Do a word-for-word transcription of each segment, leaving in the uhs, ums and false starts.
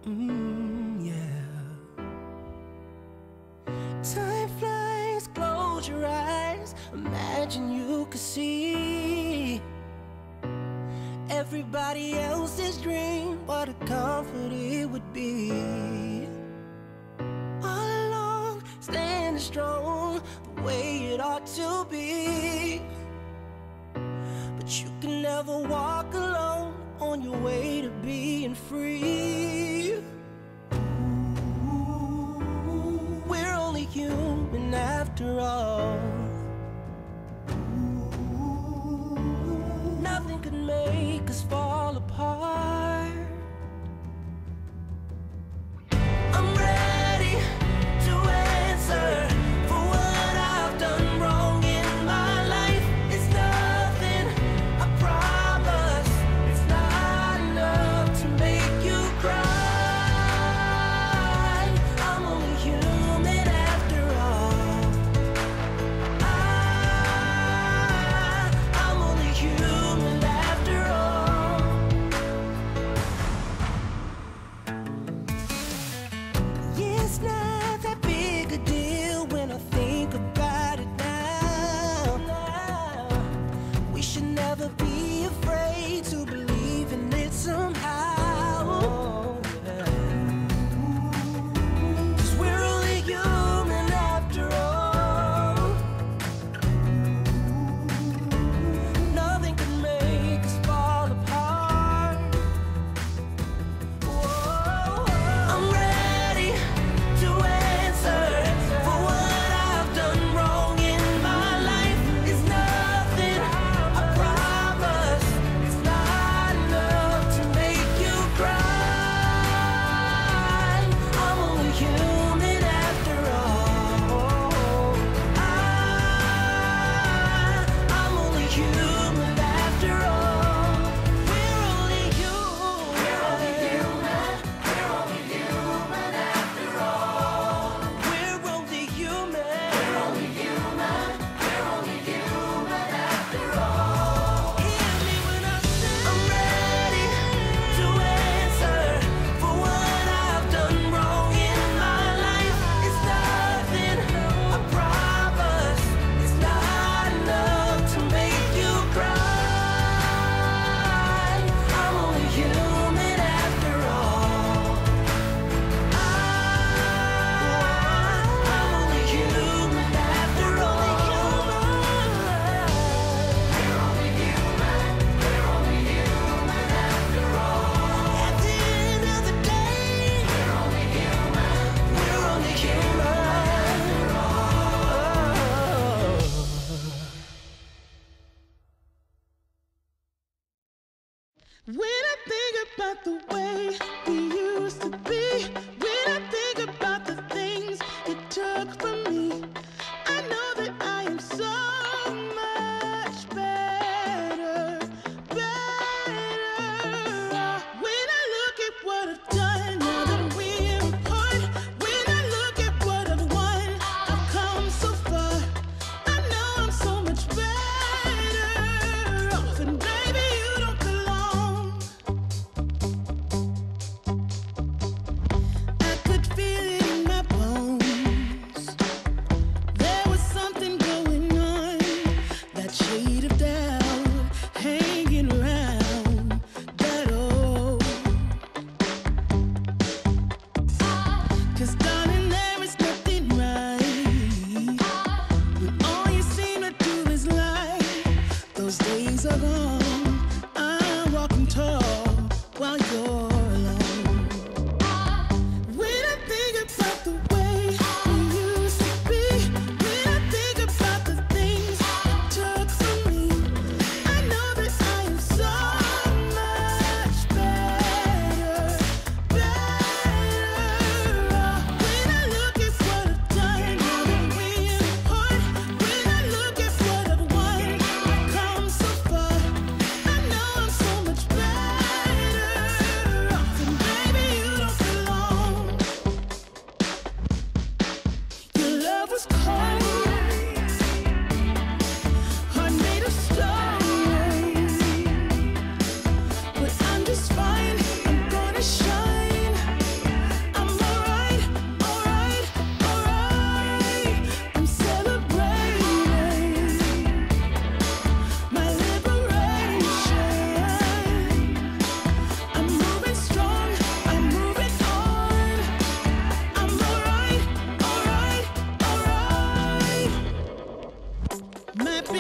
Mm, yeah. Time flies, close your eyes. Imagine you could see everybody else's dream, what a comfort it would be. All along, standing strong, the way it ought to be. But you can never walk alone on your way to being free. We're only human after all. Nothing could make us fall apart. I'm ready to answer for what I've done wrong in my life. It's nothing, I promise. It's not enough to make you cry. I'm only human after all. I, I'm only human after all. Yeah, it's not that big a deal when I think about it now. We should never be afraid to believe in it somehow. 'Cause we're only human after all. Nothing can make us fall apart. Whoa. I'm ready to answer for what I've done wrong in my life. It's nothing, I promise. It's not enough to make you cry. I'm only human after all. I, I'm only human after all. We're only human. We're only human. We're only human after all. We're only human. We're only human. We're only human after all. Hear me when I say I'm ready to answer for what I've done wrong in my life. It's nothing, I promise. It's not enough to make you cry. I'm only human after all. I, I'm only human after all. We're only human. We're only human after all. At the end of the day, we're only human. We're only human after all. When I think about the way we used to be, when I think about the things it took from me, I know that I am so much better, better. When I look at what I've done, now that we're apart, when I look at what I've won, I've come so far. I know I'm so much better off, and baby, you don't belong.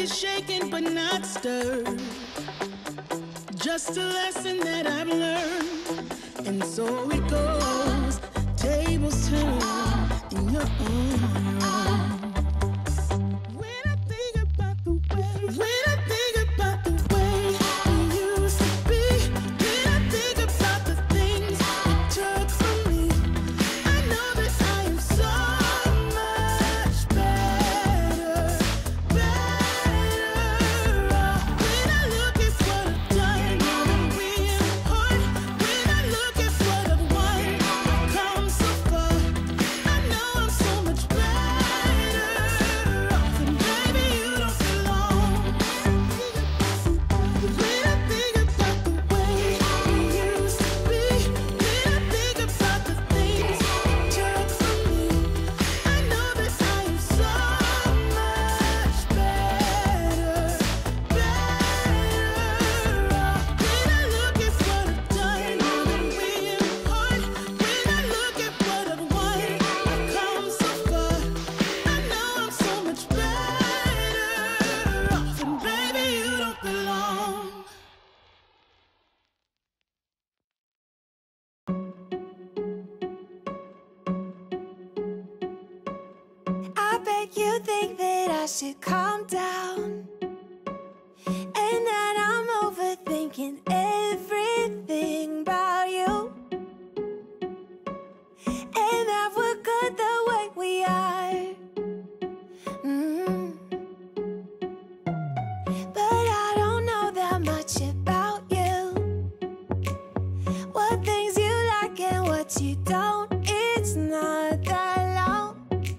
Barely shaken but not stirred. Just a lesson that I've learned. And so it goes, tables turn, and you're on your own. When I think about the way, when I think about the way we used to be, when I think about the things you took from me, I know that I am so much better, better off. When I look at what I've done, now that we're apart, when I look at what I've won, I've come so far. I know I'm so much better off, and baby, you don't belong. When I think about the way we used to be, when I think about the things you took from me, I know that I am so much better, better off. When I look at what I've done, now that we're apart, when I look at what I've won, I've come so far. I know I'm so much better off, and baby, you don't belong. I bet you think that I should calm down, and that I'm overthinking everything about you, and that we're good the way we are. Mm. But I don't know that much about you, what things you like and what you don't. It's not that long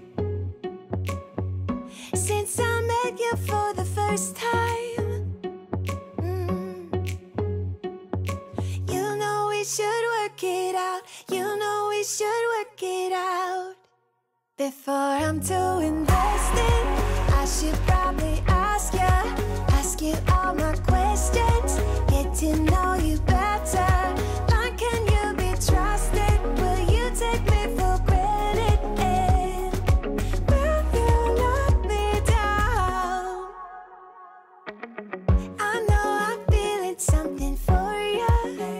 since I met you for the first time. Mm. You know we should work it out. You know we should work it out. Before I'm too invested, I should probably ask you, ask you all my questions, get to know you better. Like, can you be trusted? Will you take me for granted? And will you let me down? I know I'm feeling something for you.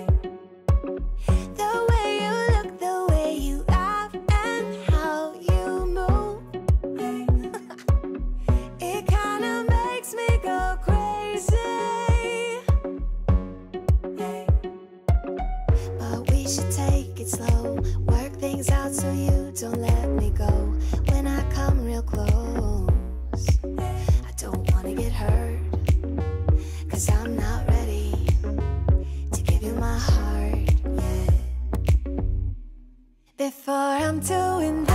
The way you look, the way you laugh, and how you move. It kinda makes me go crazy. But we should take it slow, work things out so you don't let me go. When I come real close, I don't wanna get hurt, 'cause I'm not ready to give you my heart yet. Before I'm too invested,